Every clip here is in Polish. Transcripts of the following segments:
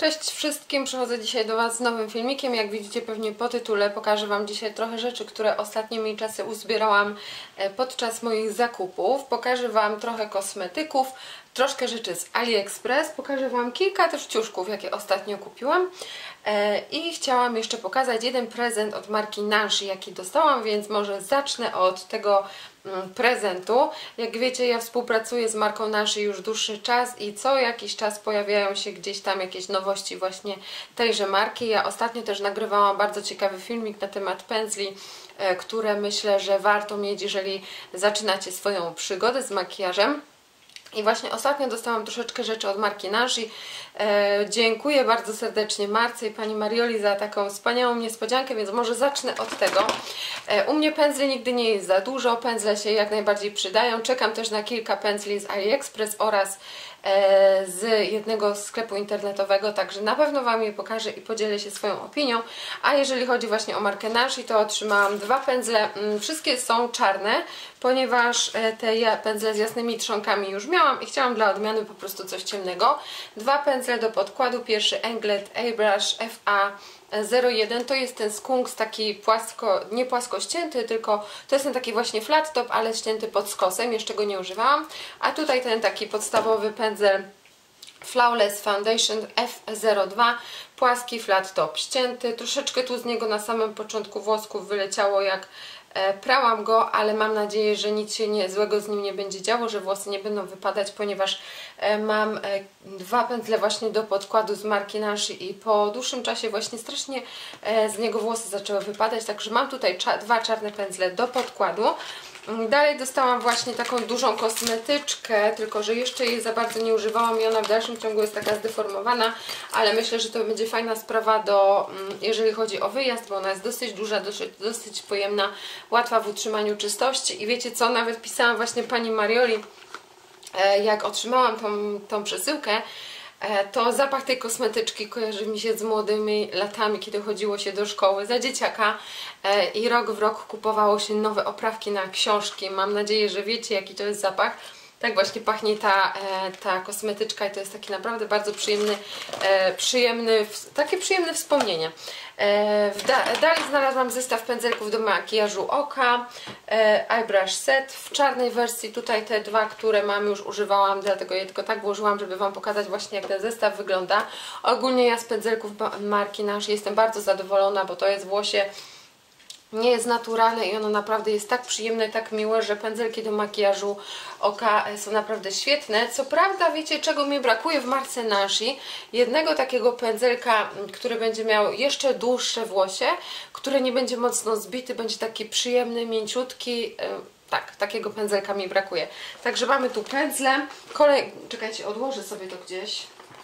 Cześć wszystkim, przychodzę dzisiaj do Was z nowym filmikiem. Jak widzicie pewnie po tytule, pokażę Wam dzisiaj trochę rzeczy, które ostatnimi czasy uzbierałam podczas moich zakupów. Pokażę Wam trochę kosmetyków, troszkę rzeczy z AliExpress. Pokażę Wam kilka też ciuszków, jakie ostatnio kupiłam. I chciałam jeszcze pokazać jeden prezent od marki Nanshi, jaki dostałam, więc może zacznę od tego prezentu. Jak wiecie, ja współpracuję z marką Nanshi już dłuższy czas i co jakiś czas pojawiają się gdzieś tam jakieś nowości właśnie tejże marki. Ja ostatnio też nagrywałam bardzo ciekawy filmik na temat pędzli, które myślę, że warto mieć, jeżeli zaczynacie swoją przygodę z makijażem. I właśnie ostatnio dostałam troszeczkę rzeczy od marki Nanshi. Dziękuję bardzo serdecznie Marce i pani Marioli za taką wspaniałą niespodziankę, więc może zacznę od tego. U mnie pędzli nigdy nie jest za dużo, pędzle się jak najbardziej przydają. Czekam też na kilka pędzli z AliExpress oraz z jednego sklepu internetowego, także na pewno Wam je pokażę i podzielę się swoją opinią. A jeżeli chodzi właśnie o markę Nanshi, to otrzymałam dwa pędzle. Wszystkie są czarne, ponieważ te pędzle z jasnymi trzonkami już miałam i chciałam dla odmiany po prostu coś ciemnego. Dwa pędzle do podkładu. Pierwszy Englet Airbrush FA01, to jest ten skunks taki nie płasko ścięty, tylko to jest ten taki właśnie flat top, ale ścięty pod skosem, jeszcze go nie używałam. A tutaj ten taki podstawowy pędzel Flawless Foundation F02, płaski flat top ścięty. Troszeczkę tu z niego na samym początku włosków wyleciało, jak prałam go, ale mam nadzieję, że nic się złego z nim nie będzie działo, że włosy nie będą wypadać, ponieważ mam dwa pędzle właśnie do podkładu z marki Nanshi i po dłuższym czasie właśnie strasznie z niego włosy zaczęły wypadać, także mam tutaj dwa czarne pędzle do podkładu. Dalej dostałam właśnie taką dużą kosmetyczkę, tylko że jeszcze jej za bardzo nie używałam i ona w dalszym ciągu jest taka zdeformowana, ale myślę, że to będzie fajna sprawa jeżeli chodzi o wyjazd, bo ona jest dosyć duża, dosyć pojemna, łatwa w utrzymaniu czystości. I wiecie co, nawet pisałam właśnie pani Marioli, jak otrzymałam tą przesyłkę, to zapach tej kosmetyczki kojarzy mi się z młodymi latami, kiedy chodziło się do szkoły za dzieciaka i rok w rok kupowało się nowe oprawki na książki. Mam nadzieję, że wiecie, jaki to jest zapach. Tak właśnie pachnie ta kosmetyczka i to jest taki naprawdę bardzo takie przyjemne wspomnienie. Dalej znalazłam zestaw pędzelków do makijażu oka, Eyebrush Set w czarnej wersji. Tutaj te dwa, które mam, już używałam, dlatego je tylko tak włożyłam, żeby Wam pokazać właśnie, jak ten zestaw wygląda. Ogólnie ja z pędzelków marki Nanshi jestem bardzo zadowolona, bo to jest włosie, nie jest naturalne i ono naprawdę jest tak przyjemne, tak miłe, że pędzelki do makijażu oka są naprawdę świetne. Co prawda, wiecie, czego mi brakuje w marce Nanshi? Jednego takiego pędzelka, który będzie miał jeszcze dłuższe włosie, który nie będzie mocno zbity, będzie taki przyjemny, mięciutki. Tak, takiego pędzelka mi brakuje. Także mamy tu pędzle. Czekajcie, odłożę sobie to gdzieś.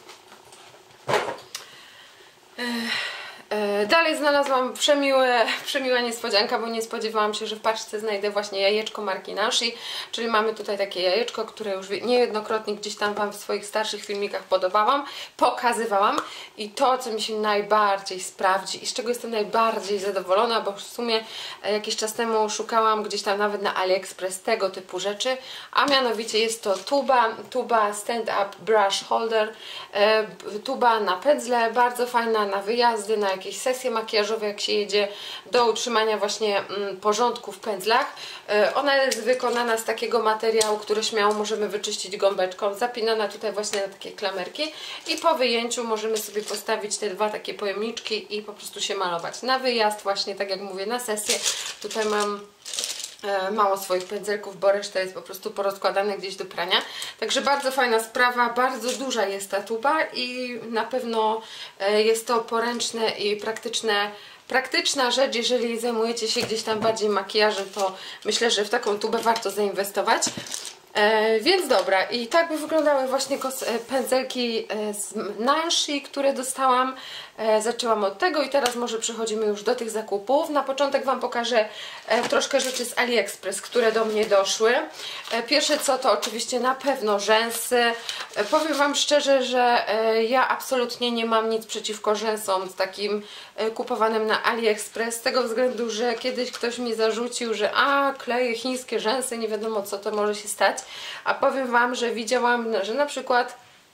Dalej znalazłam przemiła niespodzianka, bo nie spodziewałam się, że w paczce znajdę właśnie jajeczko marki Nanshi, czyli mamy tutaj takie jajeczko, które już niejednokrotnie gdzieś tam Wam w swoich starszych filmikach pokazywałam i to, co mi się najbardziej sprawdzi i z czego jestem najbardziej zadowolona, bo w sumie jakiś czas temu szukałam gdzieś tam nawet na AliExpress tego typu rzeczy, a mianowicie jest to tuba Stand Up Brush Holder, tuba na pędzle, bardzo fajna na wyjazdy, na jakieś sesje makijażowe, jak się jedzie, do utrzymania właśnie porządku w pędzlach. Ona jest wykonana z takiego materiału, który śmiało możemy wyczyścić gąbeczką, zapinana tutaj właśnie na takie klamerki i po wyjęciu możemy sobie postawić te dwa takie pojemniczki i po prostu się malować. Na wyjazd właśnie, tak jak mówię, na sesję. Tutaj mam mało swoich pędzelków, bo reszta jest po prostu porozkładane gdzieś do prania. Także bardzo fajna sprawa, bardzo duża jest ta tuba i na pewno jest to poręczne i praktyczna rzecz. Jeżeli zajmujecie się gdzieś tam bardziej makijażem, to myślę, że w taką tubę warto zainwestować. Więc dobra, i tak by wyglądały właśnie pędzelki z Nanshi, które dostałam. Zaczęłam od tego i teraz może przechodzimy już do tych zakupów. Na początek Wam pokażę troszkę rzeczy z AliExpress, które do mnie doszły. Pierwsze co, to oczywiście na pewno rzęsy. Powiem Wam szczerze, że ja absolutnie nie mam nic przeciwko rzęsom z takim kupowanym na AliExpress, z tego względu, że kiedyś ktoś mi zarzucił, że kleję chińskie rzęsy, nie wiadomo co to może się stać. A powiem Wam, że widziałam, że na przykład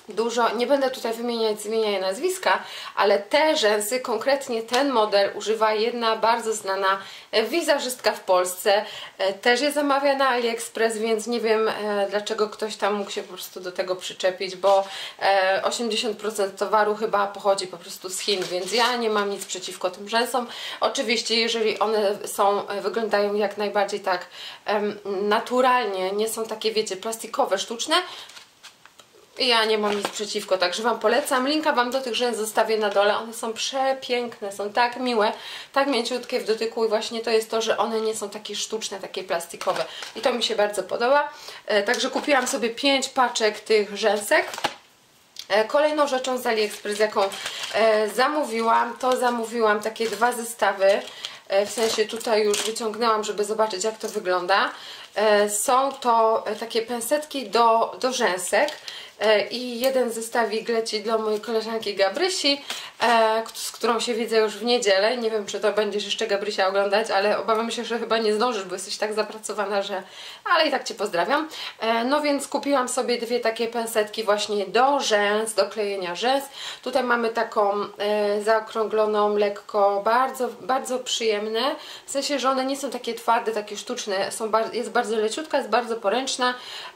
dużo, nie będę tutaj wymieniać z imienia i nazwiska, ale te rzęsy, konkretnie ten model używa jedna bardzo znana wizerzystka w Polsce, też je zamawia na AliExpress, więc nie wiem dlaczego ktoś tam mógł się po prostu do tego przyczepić, bo 80% towaru chyba pochodzi po prostu z Chin, więc ja nie mam nic przeciwko tym rzęsom. Oczywiście jeżeli one wyglądają jak najbardziej tak naturalnie, nie są takie, wiecie, plastikowe, sztuczne, ja nie mam nic przeciwko, także Wam polecam. Linka Wam do tych rzęs zostawię na dole. One są przepiękne, są tak miłe, tak mięciutkie w dotyku i właśnie to jest to, że one nie są takie sztuczne, takie plastikowe. I to mi się bardzo podoba. Także kupiłam sobie 5 paczek tych rzęsek. Kolejną rzeczą z AliExpress, jaką zamówiłam takie 2 zestawy. W sensie tutaj już wyciągnęłam, żeby zobaczyć, jak to wygląda. Są to takie pensetki do rzęsek i jeden zestawik leci dla mojej koleżanki Gabrysi, z którą się widzę już w niedzielę. Nie wiem, czy to będziesz jeszcze, Gabrysia, oglądać, ale obawiam się, że chyba nie zdążysz, bo jesteś tak zapracowana, że... Ale i tak Cię pozdrawiam. No więc kupiłam sobie 2 takie pensetki właśnie do rzęs, do klejenia rzęs. Tutaj mamy taką zaokrągloną, lekko, bardzo, bardzo przyjemne. W sensie, że one nie są takie twarde, takie sztuczne. Jest bardzo leciutka, jest bardzo poręczna.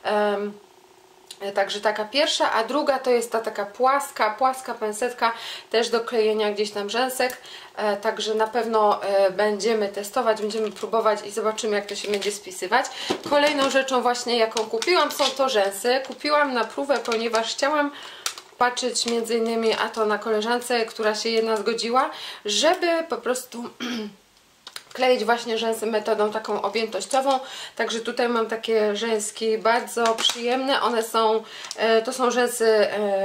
Także taka pierwsza, a druga to jest ta taka płaska pensetka też do klejenia gdzieś tam rzęsek. Także na pewno będziemy testować, będziemy próbować i zobaczymy, jak to się będzie spisywać. Kolejną rzeczą właśnie, jaką kupiłam, są to rzęsy. Kupiłam na próbę, ponieważ chciałam patrzeć między innymi, a to na koleżance, która się jedna zgodziła, żeby po prostu kleić właśnie rzęsy metodą taką objętościową. Także tutaj mam takie rzęski bardzo przyjemne. One są, to są rzęsy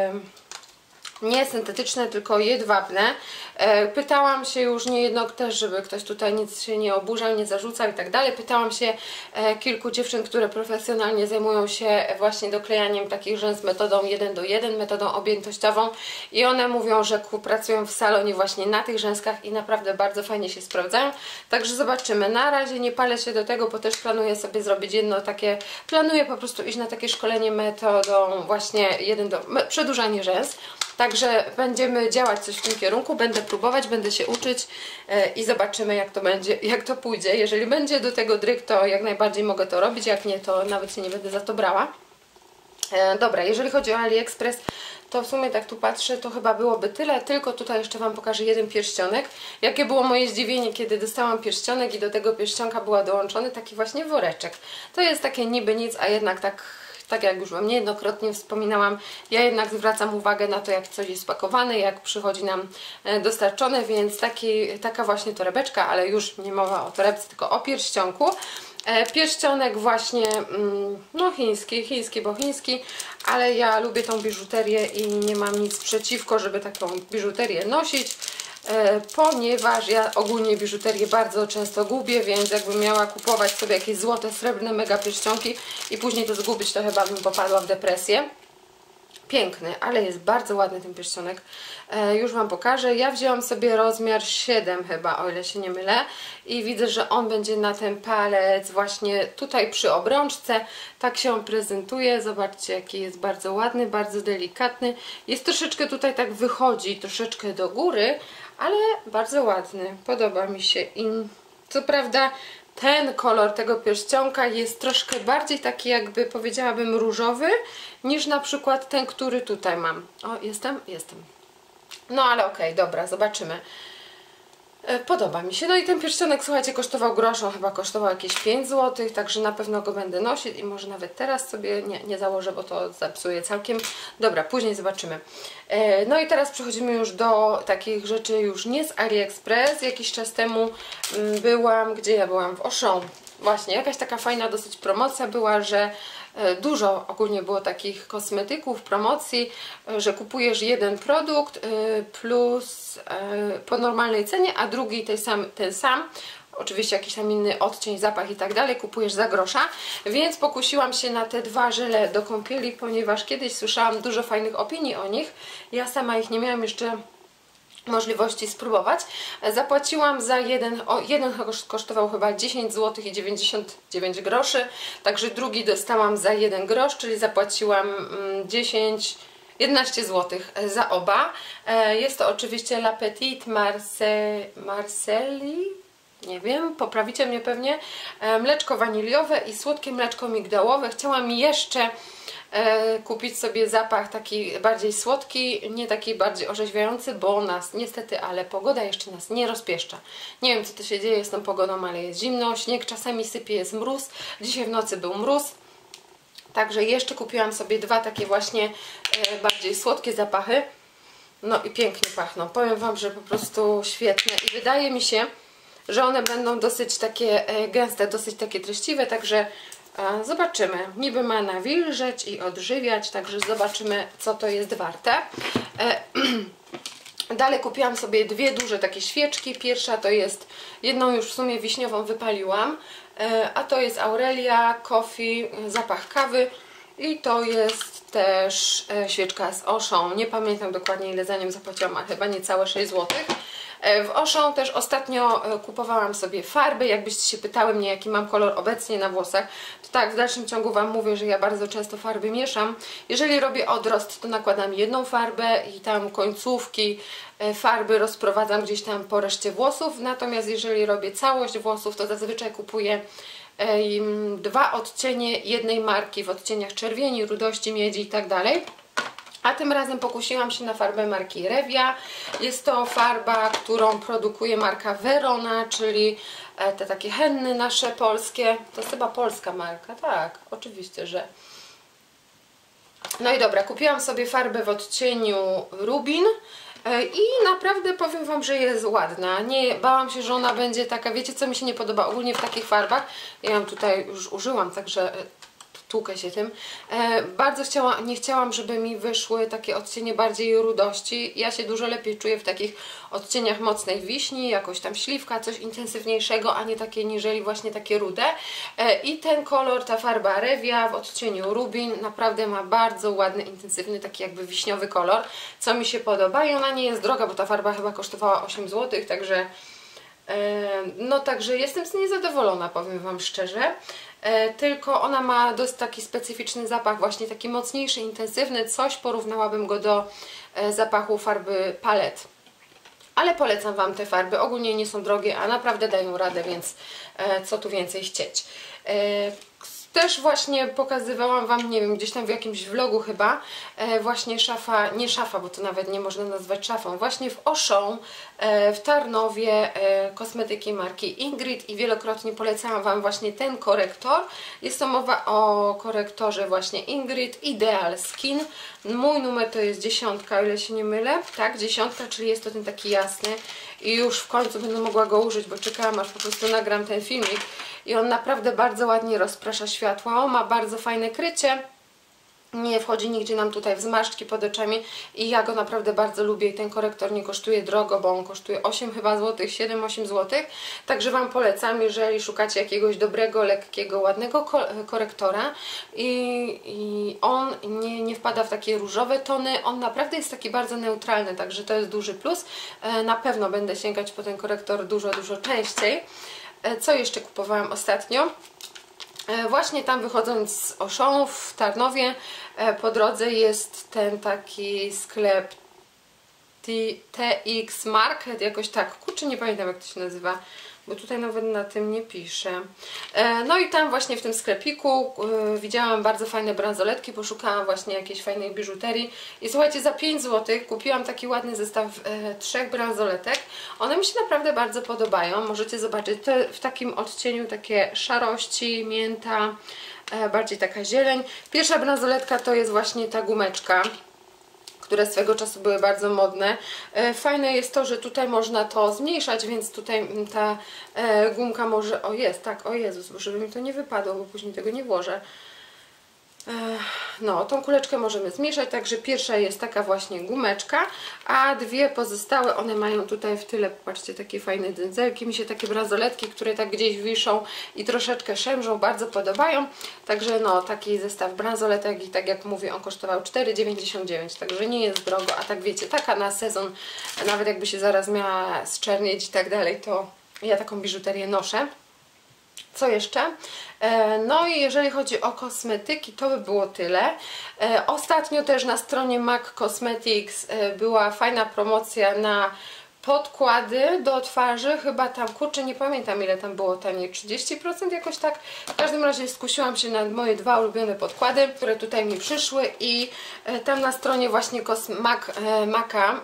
nie syntetyczne, tylko jedwabne. Pytałam się już niejedno też, żeby ktoś tutaj nic się nie oburzał, nie zarzucał i tak dalej. Pytałam się kilku dziewczyn, które profesjonalnie zajmują się właśnie doklejaniem takich rzęs metodą 1:1, metodą objętościową i one mówią, że pracują w salonie właśnie na tych rzęskach i naprawdę bardzo fajnie się sprawdzają. Także zobaczymy. Na razie nie palę się do tego, bo też planuję sobie zrobić jedno takie, planuję po prostu iść na takie szkolenie metodą właśnie przedłużanie rzęs. Także będziemy działać coś w tym kierunku, będę próbować, będę się uczyć i zobaczymy, jak to będzie, jak to pójdzie. Jeżeli będzie do tego dryg, to jak najbardziej mogę to robić, jak nie, to nawet się nie będę za to brała. Dobra, jeżeli chodzi o AliExpress, to w sumie tak tu patrzę, to chyba byłoby tyle, tylko tutaj jeszcze Wam pokażę jeden pierścionek. Jakie było moje zdziwienie, kiedy dostałam pierścionek i do tego pierścionka była dołączony taki właśnie woreczek. To jest takie niby nic, a jednak tak jak już Wam niejednokrotnie wspominałam, ja jednak zwracam uwagę na to, jak coś jest spakowane, jak przychodzi nam dostarczone, więc taka właśnie torebeczka, ale już nie mowa o torebce, tylko o pierścionku. Pierścionek właśnie, no chiński, bo chiński, ale ja lubię tą biżuterię i nie mam nic przeciwko, żeby taką biżuterię nosić, ponieważ ja ogólnie biżuterię bardzo często gubię, więc jakbym miała kupować sobie jakieś złote, srebrne mega pierścionki i później to zgubić, to chyba bym popadła w depresję. Piękny, ale jest bardzo ładny ten pierścionek. Już Wam pokażę. Ja wzięłam sobie rozmiar 7 chyba, o ile się nie mylę. I widzę, że on będzie na ten palec właśnie tutaj przy obrączce. Tak się on prezentuje. Zobaczcie, jaki jest bardzo ładny, bardzo delikatny. Jest troszeczkę tutaj tak wychodzi, troszeczkę do góry, ale bardzo ładny. Podoba mi się. I co prawda ten kolor tego pierścionka jest troszkę bardziej taki, jakby powiedziałabym, różowy, niż na przykład ten, który tutaj mam. O, jestem? Jestem. No ale okej, dobra, zobaczymy. Podoba mi się. No i ten pierścionek, słuchajcie, kosztował grosz, on chyba kosztował jakieś 5 zł, także na pewno go będę nosić i może nawet teraz sobie nie założę, bo to zepsuje całkiem. Dobra, później zobaczymy. No i teraz przechodzimy już do takich rzeczy już nie z AliExpress. Jakiś czas temu byłam, gdzie ja byłam? W Auchan. Właśnie, jakaś taka fajna dosyć promocja była, że dużo ogólnie było takich kosmetyków, promocji, że kupujesz jeden produkt plus po normalnej cenie, a drugi ten sam, oczywiście jakiś tam inny odcień, zapach i tak dalej, kupujesz za grosza, więc pokusiłam się na te 2 żele do kąpieli, ponieważ kiedyś słyszałam dużo fajnych opinii o nich, ja sama ich nie miałam jeszcze możliwości spróbować. Zapłaciłam za jeden kosztował chyba 10 zł i 99 groszy, także drugi dostałam za 1 grosz, czyli zapłaciłam 11 zł za oba. Jest to oczywiście La Petite Marcelli, nie wiem, poprawicie mnie pewnie. Mleczko waniliowe i słodkie mleczko migdałowe. Chciałam jeszcze kupić sobie zapach taki bardziej słodki, nie taki bardziej orzeźwiający, bo nas niestety, ale pogoda jeszcze nas nie rozpieszcza. Nie wiem, co to się dzieje z tą pogodą, ale jest zimno, śnieg czasami sypie, jest mróz. Dzisiaj w nocy był mróz. Także jeszcze kupiłam sobie dwa takie właśnie bardziej słodkie zapachy. No i pięknie pachną. Powiem Wam, że po prostu świetne. I wydaje mi się, że one będą dosyć takie gęste, dosyć takie treściwe. Także zobaczymy. Niby ma nawilżeć i odżywiać. Także zobaczymy, co to jest warte. Dalej kupiłam sobie dwie duże takie świeczki. Pierwsza to jest, jedną już w sumie wiśniową wypaliłam, a to jest Aurelia Coffee, zapach kawy, i to jest też świeczka z Auchan. Nie pamiętam dokładnie, ile za nią zapłaciłam, a chyba niecałe 6 zł. W Auchan też ostatnio kupowałam sobie farby. Jakbyście się pytały mnie, jaki mam kolor obecnie na włosach, to tak, w dalszym ciągu Wam mówię, że ja bardzo często farby mieszam. Jeżeli robię odrost, to nakładam jedną farbę i tam końcówki farby rozprowadzam gdzieś tam po reszcie włosów. Natomiast jeżeli robię całość włosów, to zazwyczaj kupuję dwa odcienie jednej marki w odcieniach czerwieni, rudości, miedzi i tak dalej. A tym razem pokusiłam się na farbę marki Revia. Jest to farba, którą produkuje marka Verona, czyli te takie henny nasze polskie. To jest chyba polska marka, tak, oczywiście, że. No i dobra, kupiłam sobie farbę w odcieniu Rubin i naprawdę powiem Wam, że jest ładna. Nie bałam się, że ona będzie taka, wiecie co mi się nie podoba ogólnie w takich farbach? Ja ją tutaj już użyłam, także tłukę się tym. Bardzo nie chciałam, żeby mi wyszły takie odcienie bardziej rudości. Ja się dużo lepiej czuję w takich odcieniach mocnej wiśni, jakoś tam śliwka, coś intensywniejszego, a nie takie niżeli właśnie takie rude. I ten kolor, ta farba Revia w odcieniu Rubin naprawdę ma bardzo ładny, intensywny, taki jakby wiśniowy kolor, co mi się podoba. I ona nie jest droga, bo ta farba chyba kosztowała 8 zł, także no także jestem z niej zadowolona, powiem Wam szczerze. Tylko ona ma dość taki specyficzny zapach, właśnie taki mocniejszy, intensywny. Coś porównałabym go do zapachu farby Palette. Ale polecam Wam te farby. Ogólnie nie są drogie, a naprawdę dają radę, więc co tu więcej chcieć. Też właśnie pokazywałam Wam, nie wiem, gdzieś tam w jakimś vlogu chyba, właśnie szafa, nie szafa, bo to nawet nie można nazwać szafą, właśnie w Auchan, w Tarnowie, kosmetyki marki Ingrid, i wielokrotnie polecałam Wam właśnie ten korektor. Jest to mowa o korektorze właśnie Ingrid Ideal Skin. Mój numer to jest 10, o ile się nie mylę. Tak, 10, czyli jest to ten taki jasny i już w końcu będę mogła go użyć, bo czekałam, aż po prostu nagram ten filmik. I on naprawdę bardzo ładnie rozprasza światła. On ma bardzo fajne krycie. Nie wchodzi nigdzie nam tutaj w zmarszczki pod oczami i ja go naprawdę bardzo lubię. I ten korektor nie kosztuje drogo, bo on kosztuje 8 chyba złotych, 7-8 zł. Także Wam polecam, jeżeli szukacie jakiegoś dobrego, lekkiego, ładnego korektora i on nie wpada w takie różowe tony. On naprawdę jest taki bardzo neutralny, także to jest duży plus. Na pewno będę sięgać po ten korektor dużo częściej. Co jeszcze kupowałam ostatnio? Właśnie tam wychodząc z Auchan w Tarnowie, po drodze jest ten taki sklep TX Market, jakoś tak, kurczę, nie pamiętam, jak to się nazywa, bo tutaj nawet na tym nie pisze. No i tam właśnie w tym sklepiku widziałam bardzo fajne bransoletki, poszukałam właśnie jakiejś fajnej biżuterii i słuchajcie, za 5 zł kupiłam taki ładny zestaw 3 bransoletek. One mi się naprawdę bardzo podobają, możecie zobaczyć, to w takim odcieniu takie szarości, mięta, bardziej taka zieleń. Pierwsza bransoletka to jest właśnie ta gumeczka, które swego czasu były bardzo modne. Fajne jest to, że tutaj można to zmniejszać, więc tutaj ta gumka może... O jest, tak, o Jezus, bo żeby mi to nie wypadło, bo później tego nie włożę. No, tą kuleczkę możemy zmniejszać, także pierwsza jest taka właśnie gumeczka, a dwie pozostałe, one mają tutaj w tyle, popatrzcie, takie fajne dędzelki, mi się takie bransoletki, które tak gdzieś wiszą i troszeczkę szemrzą, bardzo podobają, także no, taki zestaw bransoletek i tak jak mówię, on kosztował 4,99, także nie jest drogo, a tak wiecie, taka na sezon, nawet jakby się zaraz miała zczernieć i tak dalej, to ja taką biżuterię noszę. Co jeszcze? No i jeżeli chodzi o kosmetyki, to by było tyle. Ostatnio też na stronie MAC Cosmetics była fajna promocja na podkłady do twarzy, chyba tam, kurczę, nie pamiętam ile tam było taniej, 30% jakoś tak. W każdym razie skusiłam się na moje dwa ulubione podkłady, które tutaj mi przyszły i tam na stronie właśnie MAC'a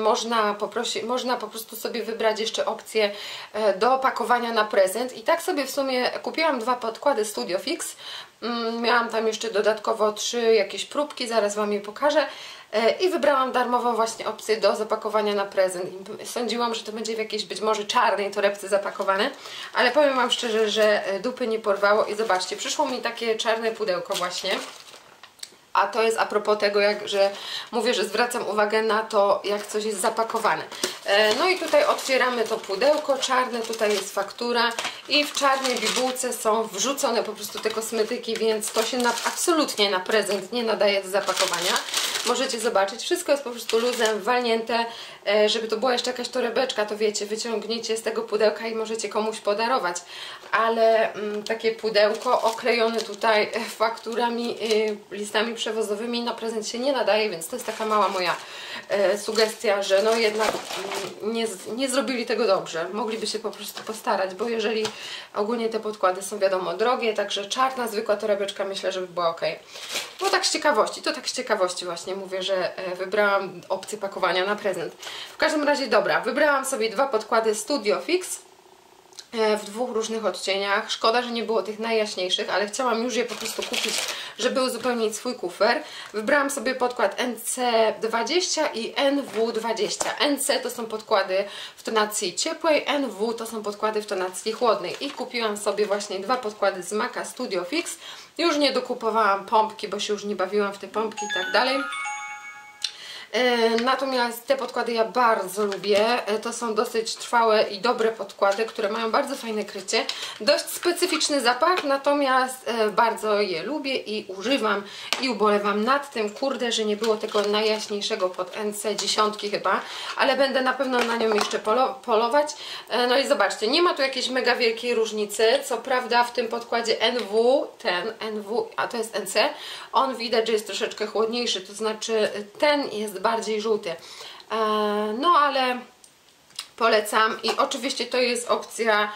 można po prostu sobie wybrać jeszcze opcję do opakowania na prezent i tak sobie w sumie kupiłam dwa podkłady Studio Fix. Miałam tam jeszcze dodatkowo 3 jakieś próbki, zaraz Wam je pokażę. I wybrałam darmową właśnie opcję do zapakowania na prezent. I sądziłam, że to będzie w jakiejś być może czarnej torebce zapakowane, ale powiem Wam szczerze, że dupy nie porwało i zobaczcie, przyszło mi takie czarne pudełko właśnie. A to jest a propos tego, że mówię, że zwracam uwagę na to, jak coś jest zapakowane. No i tutaj otwieramy to pudełko czarne, tutaj jest faktura i w czarnej bibułce są wrzucone po prostu te kosmetyki, więc to się absolutnie na prezent nie nadaje do zapakowania. Możecie zobaczyć, wszystko jest po prostu luzem walnięte, żeby to była jeszcze jakaś torebeczka, to wiecie, wyciągniecie z tego pudełka i możecie komuś podarować, ale takie pudełko oklejone tutaj fakturami, listami przewozowymi na prezent się nie nadaje, więc to jest taka mała moja sugestia, że no jednak nie zrobili tego dobrze, mogliby się po prostu postarać, bo jeżeli ogólnie te podkłady są wiadomo drogie, także czarna, zwykła torebeczka myślę, że by była ok. No tak z ciekawości, to tak z ciekawości właśnie mówię, że wybrałam opcję pakowania na prezent. W każdym razie dobra, wybrałam sobie dwa podkłady Studio Fix w dwóch różnych odcieniach. Szkoda, że nie było tych najjaśniejszych, ale chciałam już je po prostu kupić, żeby uzupełnić swój kufer. Wybrałam sobie podkład NC20 i NW20. NC to są podkłady w tonacji ciepłej, NW to są podkłady w tonacji chłodnej. I kupiłam sobie właśnie dwa podkłady z MAC'a Studio Fix. Już nie dokupowałam pompki, bo się już nie bawiłam w te pompki i tak dalej. Natomiast te podkłady ja bardzo lubię, to są dosyć trwałe i dobre podkłady, które mają bardzo fajne krycie, dość specyficzny zapach, natomiast bardzo je lubię i używam i ubolewam nad tym, kurde, że nie było tego najjaśniejszego pod NC10 chyba, ale będę na pewno na nią jeszcze polować. No i zobaczcie, nie ma tu jakiejś mega wielkiej różnicy, co prawda w tym podkładzie NW, a to jest NC, on widać, że jest troszeczkę chłodniejszy, to znaczy ten jest bardziej żółty, no ale polecam i oczywiście to jest opcja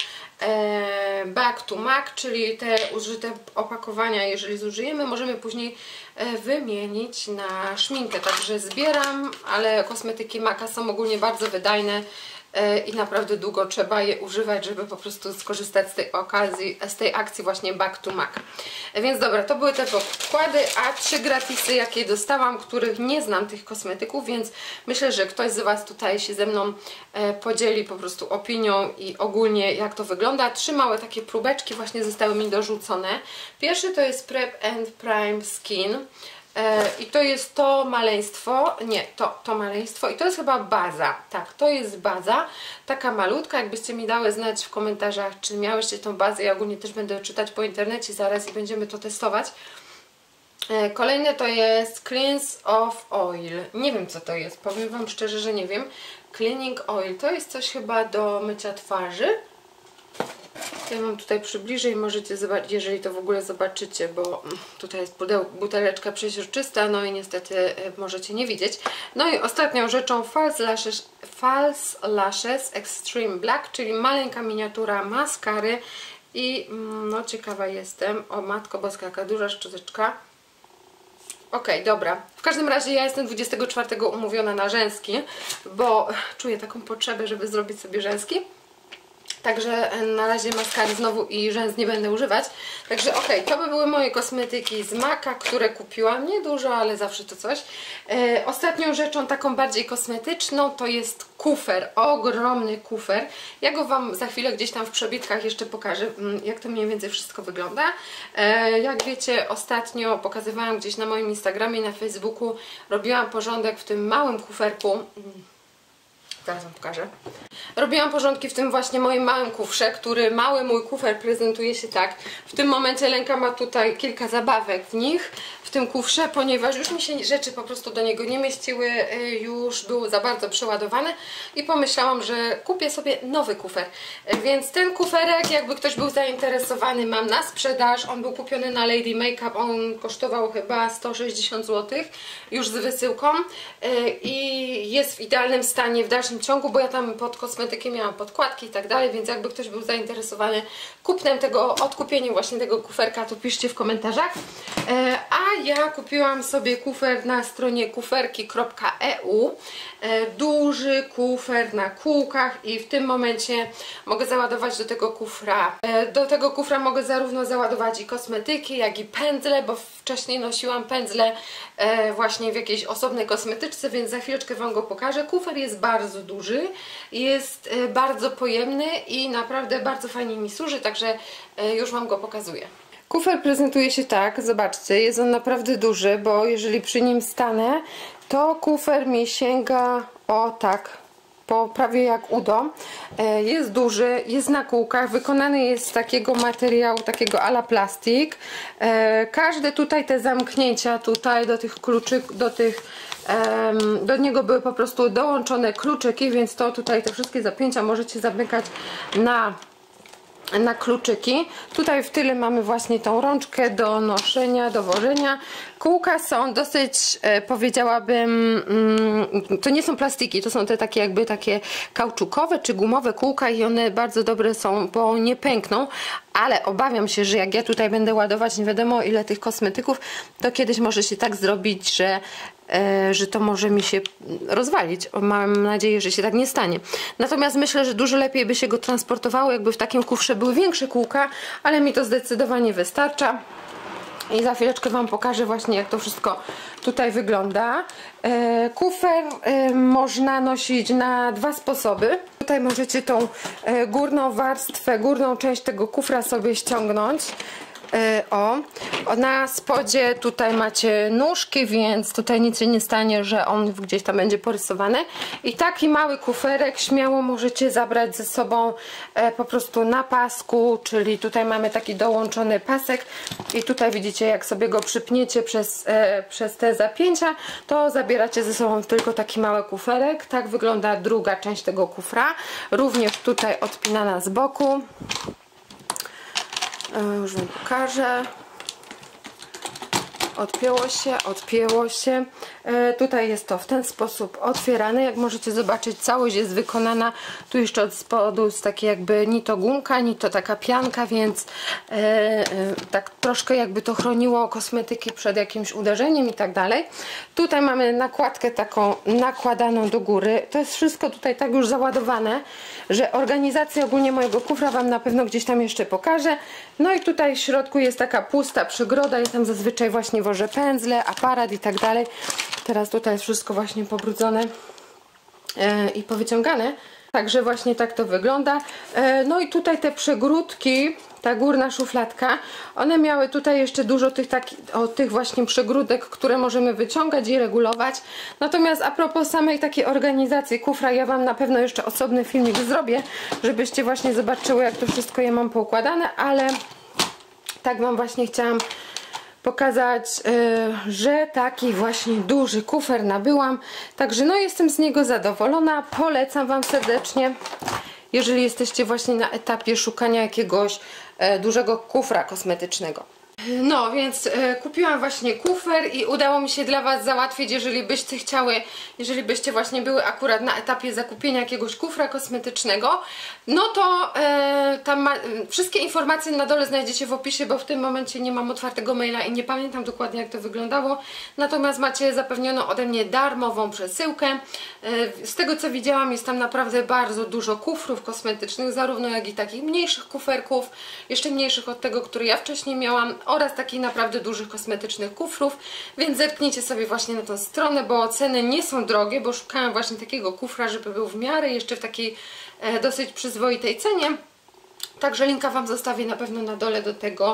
back to MAC, czyli te użyte opakowania, jeżeli zużyjemy, możemy później wymienić na szminkę, także zbieram, ale kosmetyki MAC'a są ogólnie bardzo wydajne i naprawdę długo trzeba je używać, żeby po prostu skorzystać z tej okazji, z tej akcji właśnie Back to MAC. Więc dobra, to były te podkłady, a 3 gratisy, jakie dostałam, których nie znam tych kosmetyków, więc myślę, że ktoś z Was tutaj się ze mną podzieli po prostu opinią i ogólnie jak to wygląda. 3 małe takie próbeczki właśnie zostały mi dorzucone. Pierwszy to jest Prep and Prime Skin. I to jest to maleństwo, nie, to maleństwo i to jest chyba baza, tak, to jest baza, taka malutka, jakbyście mi dały znać w komentarzach, czy miałyście tą bazę, ja ogólnie też będę czytać po internecie zaraz i będziemy to testować. Kolejne to jest Cleanse of Oil, nie wiem co to jest, powiem Wam szczerze, że nie wiem. Cleaning Oil, to jest coś chyba do mycia twarzy. Ja Wam tutaj przybliżę i możecie zobaczyć, jeżeli to w ogóle zobaczycie, bo tutaj jest buteleczka przeźroczysta, no i niestety możecie nie widzieć. No i ostatnią rzeczą False Lashes Extreme Black, czyli maleńka miniatura maskary i no ciekawa jestem, o matko boska, jaka duża szczoteczka. Okej, dobra. W każdym razie ja jestem 24 umówiona na rzęski, bo czuję taką potrzebę, żeby zrobić sobie rzęski. Także na razie maskary znowu i rzęs nie będę używać. Także okej, to by były moje kosmetyki z MAC'a, które kupiłam. Nie dużo, ale zawsze to coś. Ostatnią rzeczą taką bardziej kosmetyczną to jest kufer. Ogromny kufer. Ja go Wam za chwilę gdzieś tam w przebitkach jeszcze pokażę, jak to mniej więcej wszystko wygląda. Jak wiecie, ostatnio pokazywałam gdzieś na moim Instagramie, na Facebooku. Robiłam porządek w tym małym kuferku. Zaraz wam pokażę. Robiłam porządki w tym właśnie moim małym kufrze, mały mój kufer prezentuje się tak. W tym momencie Lenka ma tutaj kilka zabawek w nich, w tym kufrze, ponieważ już mi się rzeczy po prostu do niego nie mieściły, już był za bardzo przeładowany i pomyślałam, że kupię sobie nowy kufer. Więc ten kuferek, jakby ktoś był zainteresowany, mam na sprzedaż. On był kupiony na Lady Makeup, on kosztował chyba 160 zł już z wysyłką i jest w idealnym stanie w dalszym ciągu, bo ja tam pod kosmetyki miałam podkładki i tak dalej, więc jakby ktoś był zainteresowany kupnem tego, odkupieniem właśnie tego kuferka, to piszcie w komentarzach. A ja kupiłam sobie kufer na stronie kuferki.eu, duży kufer na kółkach i w tym momencie mogę załadować do tego kufra. Do tego kufra mogę zarówno załadować i kosmetyki, jak i pędzle, bo wcześniej nosiłam pędzle właśnie w jakiejś osobnej kosmetyczce, więc za chwileczkę wam go pokażę. Kufer jest bardzo duży, jest bardzo pojemny i naprawdę bardzo fajnie mi służy, także już wam go pokazuję. Kufer prezentuje się tak, zobaczcie, jest on naprawdę duży, bo jeżeli przy nim stanę, to kufer mi sięga o tak, po prawie jak udo. Jest duży, jest na kółkach, wykonany jest z takiego materiału, takiego ala plastik. Każde tutaj te zamknięcia tutaj do tych kluczyków, do niego były po prostu dołączone kluczyki, więc to tutaj te wszystkie zapięcia możecie zamykać na kluczyki. Tutaj w tyle mamy właśnie tą rączkę do noszenia, do wożenia. Kółka są dosyć, powiedziałabym, to nie są plastiki, to są te takie jakby takie kauczukowe czy gumowe kółka i one bardzo dobre są, bo nie pękną, ale obawiam się, że jak ja tutaj będę ładować nie wiadomo ile tych kosmetyków, to kiedyś może się tak zrobić, że to może mi się rozwalić. Mam nadzieję, że się tak nie stanie. Natomiast myślę, że dużo lepiej by się go transportowało, jakby w takim kufrze były większe kółka, ale mi to zdecydowanie wystarcza. I za chwileczkę wam pokażę właśnie, jak to wszystko tutaj wygląda. Kufer można nosić na dwa sposoby. Tutaj możecie tą górną warstwę, górną część tego kufra sobie ściągnąć. Na spodzie tutaj macie nóżki, więc tutaj nic się nie stanie, że on gdzieś tam będzie porysowany. I taki mały kuferek śmiało możecie zabrać ze sobą po prostu na pasku, czyli tutaj mamy taki dołączony pasek i tutaj widzicie, jak sobie go przypniecie przez te zapięcia, to zabieracie ze sobą tylko taki mały kuferek. Tak wygląda druga część tego kufra, również tutaj odpinana z boku. Już wam pokażę. Odpięło się. Tutaj jest to w ten sposób otwierane. Jak możecie zobaczyć, całość jest wykonana tu jeszcze od spodu z takiej jakby ni to gumka, ni to taka pianka, więc tak troszkę jakby to chroniło kosmetyki przed jakimś uderzeniem i tak dalej. Tutaj mamy nakładkę taką nakładaną do góry. To jest wszystko tutaj tak już załadowane, że organizację ogólnie mojego kufra wam na pewno gdzieś tam jeszcze pokażę. No i tutaj w środku jest taka pusta przygroda i tam zazwyczaj właśnie wożę pędzle, aparat i tak dalej. Teraz tutaj jest wszystko właśnie pobrudzone i powyciągane. Także właśnie tak to wygląda. No i tutaj te przegródki, ta górna szufladka, one miały tutaj jeszcze dużo tych właśnie przegródek, które możemy wyciągać i regulować. Natomiast a propos samej takiej organizacji kufra, ja wam na pewno jeszcze osobny filmik zrobię, żebyście właśnie zobaczyły, jak to wszystko ja mam poukładane, ale tak wam właśnie chciałam pokazać, że taki właśnie duży kufer nabyłam. Także no jestem z niego zadowolona. Polecam wam serdecznie, jeżeli jesteście właśnie na etapie szukania jakiegoś dużego kufra kosmetycznego. No więc kupiłam właśnie kufer i udało mi się dla was załatwić, jeżeli byście chciały, jeżeli byście właśnie były akurat na etapie zakupienia jakiegoś kufra kosmetycznego, no to tam wszystkie informacje na dole znajdziecie w opisie, bo w tym momencie nie mam otwartego maila i nie pamiętam dokładnie, jak to wyglądało. Natomiast macie zapewnioną ode mnie darmową przesyłkę. Z tego co widziałam, jest tam naprawdę bardzo dużo kufrów kosmetycznych, zarówno jak i takich mniejszych kuferków, jeszcze mniejszych od tego, który ja wcześniej miałam, oraz takich naprawdę dużych kosmetycznych kufrów, więc zerknijcie sobie właśnie na tą stronę, bo ceny nie są drogie, bo szukałam właśnie takiego kufra, żeby był w miarę jeszcze w takiej dosyć przyzwoitej cenie. Także linka wam zostawię na pewno na dole do tego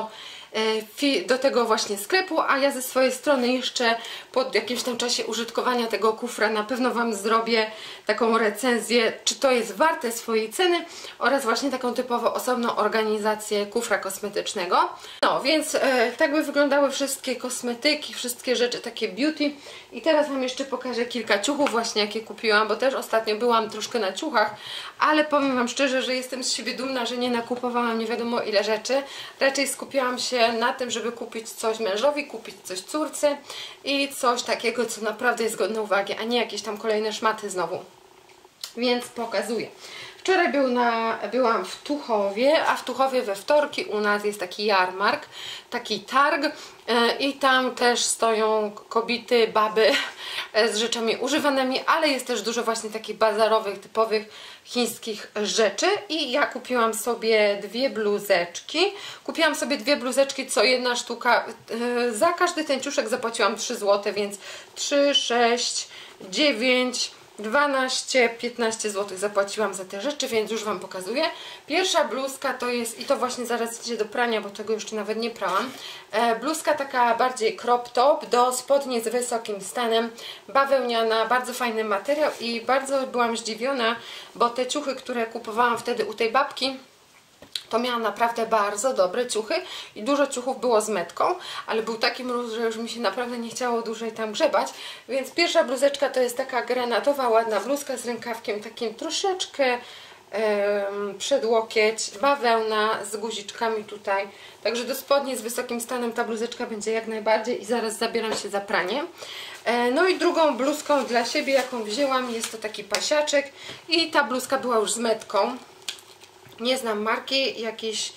do tego właśnie sklepu, a ja ze swojej strony jeszcze po jakimś tam czasie użytkowania tego kufra na pewno Wam zrobię taką recenzję, czy to jest warte swojej ceny, oraz właśnie taką typowo osobną organizację kufra kosmetycznego. No więc tak by wyglądały wszystkie kosmetyki, wszystkie rzeczy takie beauty. I teraz Wam jeszcze pokażę kilka ciuchów właśnie, jakie kupiłam, bo też ostatnio byłam troszkę na ciuchach, ale powiem Wam szczerze, że jestem z siebie dumna, że nie nakupowałam nie wiadomo ile rzeczy. Raczej skupiłam się na tym, żeby kupić coś mężowi, kupić coś córce i coś takiego, co naprawdę jest godne uwagi, a nie jakieś tam kolejne szmaty znowu. Więc pokazuję. Wczoraj byłam w Tuchowie, a w Tuchowie we wtorki u nas jest taki jarmark, taki targ i tam też stoją kobiety, baby z rzeczami używanymi, ale jest też dużo właśnie takich bazarowych, typowych chińskich rzeczy i ja kupiłam sobie dwie bluzeczki. Kupiłam sobie dwie bluzeczki, co jedna sztuka, za każdy ten ciuszek zapłaciłam 3 zł, więc 3, 6, 9... 12-15 zł zapłaciłam za te rzeczy, więc już Wam pokazuję. Pierwsza bluzka to jest, i to właśnie zaraz idzie do prania, bo tego jeszcze nawet nie prałam. Bluzka taka bardziej crop top, do spodni z wysokim stanem, bawełniana, bardzo fajny materiał i bardzo byłam zdziwiona, bo te ciuchy, które kupowałam wtedy u tej babki, to miałam naprawdę bardzo dobre ciuchy i dużo ciuchów było z metką, ale był taki mróz, że już mi się naprawdę nie chciało dłużej tam grzebać, więc pierwsza bluzeczka to jest taka granatowa, ładna bluzka z rękawkiem takim troszeczkę przed łokieć, bawełna z guziczkami tutaj, także do spodni z wysokim stanem ta bluzeczka będzie jak najbardziej i zaraz zabieram się za pranie. No i drugą bluzką dla siebie, jaką wzięłam, jest to taki pasiaczek i ta bluzka była już z metką. Nie znam marki, jakiś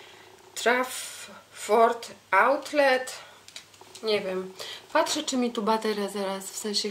Trafford Outlet, nie wiem. Patrzę, czy mi tu bateria zaraz, w sensie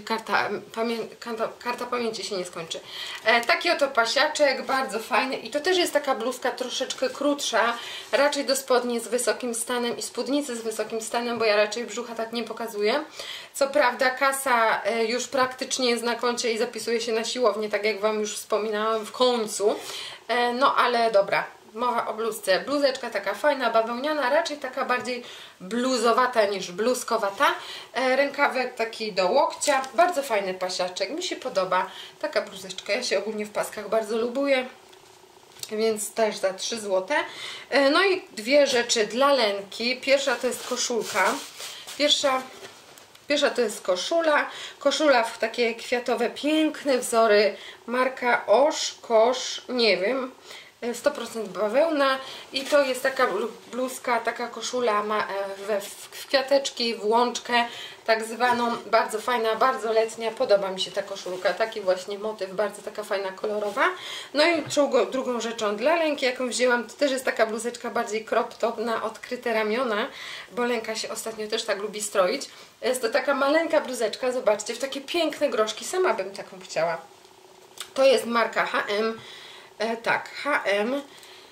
karta pamięci się nie skończy. Taki oto pasiaczek, bardzo fajny i to też jest taka bluzka troszeczkę krótsza, raczej do spodni z wysokim stanem i spódnicy z wysokim stanem, bo ja raczej brzucha tak nie pokazuję. Co prawda kasa już praktycznie jest na koncie i zapisuje się na siłownię, tak jak Wam już wspominałam w końcu. No ale dobra, mowa o bluzce. Bluzeczka taka fajna, bawełniana, raczej taka bardziej bluzowata niż bluzkowata. Rękawek taki do łokcia, bardzo fajny pasiaczek, mi się podoba taka bluzeczka. Ja się ogólnie w paskach bardzo lubuję, więc też za 3 zł. No i dwie rzeczy dla Lenki. Pierwsza to jest koszulka. Pierwsza to jest koszula w takie kwiatowe, piękne wzory, marka Oshkosh, nie wiem, 100% bawełna i to jest taka bluzka, taka koszula ma w kwiateczki, w łączkę tak zwaną, bardzo fajna, bardzo letnia, podoba mi się ta koszulka, taki właśnie motyw, bardzo taka fajna, kolorowa. No i drugą rzeczą dla Lenki, jaką wzięłam, to też jest taka bluzeczka bardziej crop top na odkryte ramiona, bo Lenka się ostatnio też tak lubi stroić. Jest to taka maleńka bluzeczka, zobaczcie, w takie piękne groszki, sama bym taką chciała. To jest marka H&M. Tak, H&M,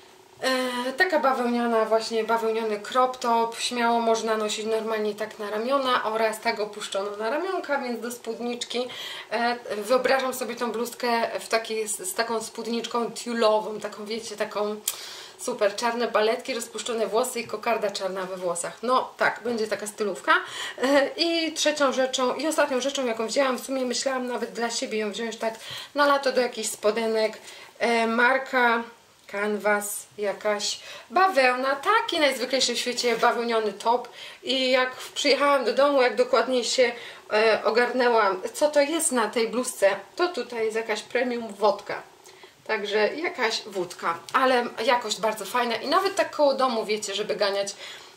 taka bawełniana, właśnie bawełniony crop top, śmiało można nosić normalnie tak na ramiona oraz tak opuszczono na ramionka, więc do spódniczki. Wyobrażam sobie tą bluzkę z taką spódniczką tiulową, taką wiecie, taką super, czarne baletki, rozpuszczone włosy i kokarda czarna we włosach. No tak, będzie taka stylówka. I trzecią rzeczą i ostatnią rzeczą, jaką wzięłam, w sumie myślałam nawet dla siebie ją wziąć tak na lato do jakichś spodenek, marka Canvas, jakaś bawełna, taki najzwyklejszy w świecie bawełniony top i jak przyjechałam do domu, jak dokładniej się ogarnęłam, co to jest na tej bluzce, to tutaj jest jakaś premium wodka. Także jakaś wódka, ale jakość bardzo fajna i nawet tak koło domu, wiecie, żeby ganiać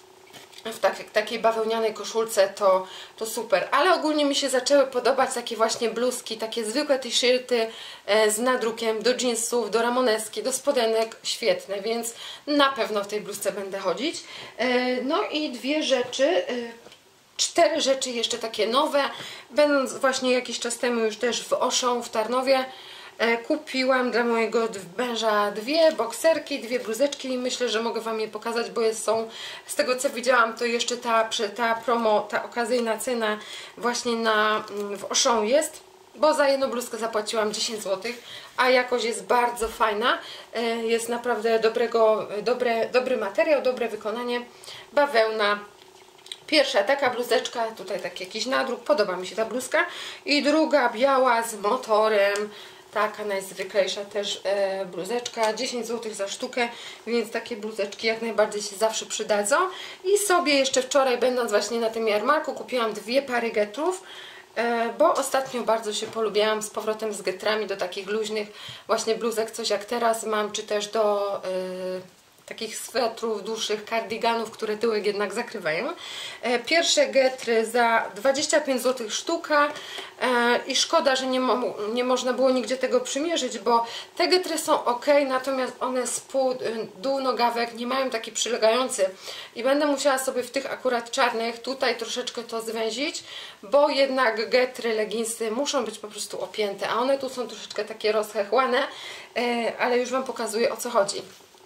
w takiej bawełnianej koszulce, to super. Ale ogólnie mi się zaczęły podobać takie właśnie bluzki, takie zwykłe t-shirty z nadrukiem do jeansów, do ramoneski, do spodenek, świetne, więc na pewno w tej bluzce będę chodzić. No i dwie rzeczy, 4 rzeczy jeszcze takie nowe, będąc właśnie jakiś czas temu już też w Auchan w Tarnowie, kupiłam dla mojego męża dwie bokserki, dwie bluzeczki i myślę, że mogę Wam je pokazać, bo są, z tego co widziałam, to jeszcze ta promo, ta okazyjna cena właśnie w Auchan jest. bo za jedną bluzkę zapłaciłam 10 zł, a jakość jest bardzo fajna. Jest naprawdę dobry materiał, dobre wykonanie. Bawełna. Pierwsza taka bluzeczka, tutaj taki jakiś nadruk, podoba mi się ta bluzka. I druga biała z motorem, taka najzwyklejsza też bluzeczka, 10 zł za sztukę, więc takie bluzeczki jak najbardziej się zawsze przydadzą. I sobie jeszcze wczoraj, będąc właśnie na tym jarmarku, kupiłam 2 pary getrów, bo ostatnio bardzo się polubiłam z powrotem z getrami do takich luźnych właśnie bluzek, coś jak teraz mam, czy też do takich swetrów, dłuższych kardiganów, które tyłek jednak zakrywają. Pierwsze getry za 25 zł sztuka i szkoda, że nie można było nigdzie tego przymierzyć, bo te getry są ok, natomiast one dół nogawek nie mają taki przylegający i będę musiała sobie w tych akurat czarnych tutaj troszeczkę to zwęzić, bo jednak getry, leginsy muszą być po prostu opięte, a one tu są troszeczkę takie rozchechłane, ale już Wam pokazuję, o co chodzi.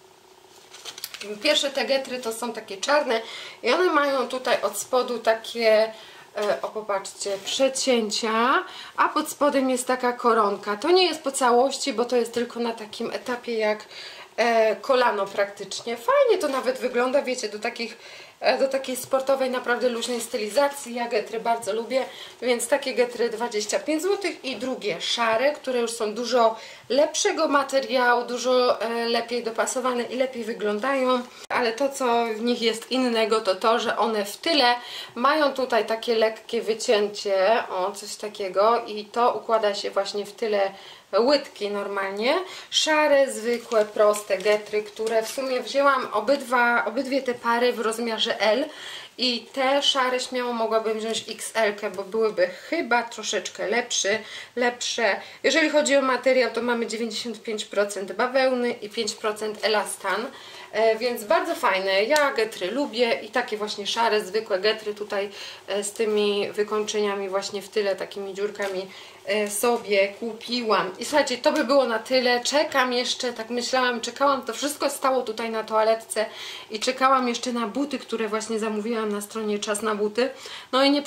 Pierwsze te getry to są takie czarne i one mają tutaj od spodu takie, o popatrzcie, przecięcia, a pod spodem jest taka koronka. To nie jest po całości, bo to jest tylko na takim etapie jak kolano praktycznie. Fajnie to nawet wygląda, wiecie, do takiej sportowej, naprawdę luźnej stylizacji. Ja getry bardzo lubię, więc takie getry 25 zł i drugie szare, które już są dużo lepszego materiału, dużo lepiej dopasowane i lepiej wyglądają, ale to, co w nich jest innego, to to, że one w tyle mają tutaj takie lekkie wycięcie, o, coś takiego, i to układa się właśnie w tyle łydki normalnie. Szare, zwykłe, proste getry, które w sumie wzięłam obydwie te pary w rozmiarze L i te szare śmiało mogłabym wziąć XL, bo byłyby chyba troszeczkę lepsze. Jeżeli chodzi o materiał, to mamy 95% bawełny i 5% elastan, więc bardzo fajne. Ja getry lubię i takie właśnie szare, zwykłe getry tutaj z tymi wykończeniami właśnie w tyle, takimi dziurkami sobie kupiłam. I słuchajcie, to by było na tyle. Czekam jeszcze, tak myślałam, czekałam, to wszystko stało tutaj na toaletce i czekałam jeszcze na buty, które właśnie zamówiłam na stronie Czas na buty. No i nie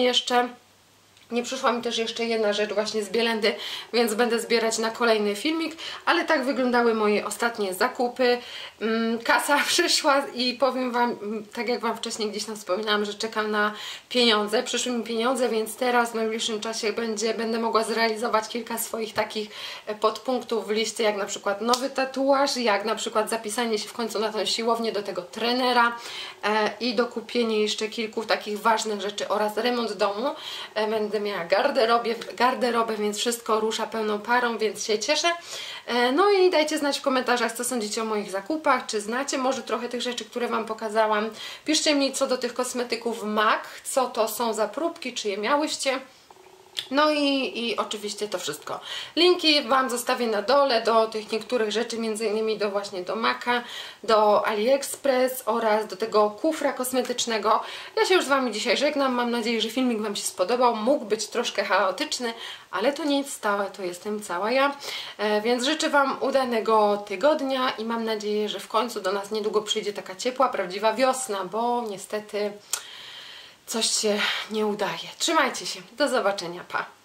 przyszła mi też jeszcze jedna rzecz właśnie z Bielendy, więc będę zbierać na kolejny filmik, ale tak wyglądały moje ostatnie zakupy. Kasa przyszła i powiem Wam, tak jak Wam wcześniej gdzieś tam wspominałam, że czekam na pieniądze. Przyszły mi pieniądze, więc teraz w najbliższym czasie będę mogła zrealizować kilka swoich takich podpunktów w liście, jak na przykład nowy tatuaż, jak na przykład zapisanie się w końcu na tę siłownię do tego trenera i dokupienie jeszcze kilku takich ważnych rzeczy oraz remont domu. Będę miała garderobę, więc wszystko rusza pełną parą, więc się cieszę. No i dajcie znać w komentarzach, co sądzicie o moich zakupach, czy znacie może trochę tych rzeczy, które Wam pokazałam. Piszcie mi co do tych kosmetyków MAC, co to są za próbki, czy je miałyście. No i oczywiście to wszystko. Linki Wam zostawię na dole do tych niektórych rzeczy, m.in. do MAC'a, do AliExpress oraz do tego kufra kosmetycznego. Ja się już z Wami dzisiaj żegnam. Mam nadzieję, że filmik Wam się spodobał. Mógł być troszkę chaotyczny, ale to nic, stałe to jestem cała ja. Więc życzę Wam udanego tygodnia i mam nadzieję, że w końcu do nas niedługo przyjdzie taka ciepła, prawdziwa wiosna, bo niestety coś się nie udaje. Trzymajcie się. Do zobaczenia. Pa!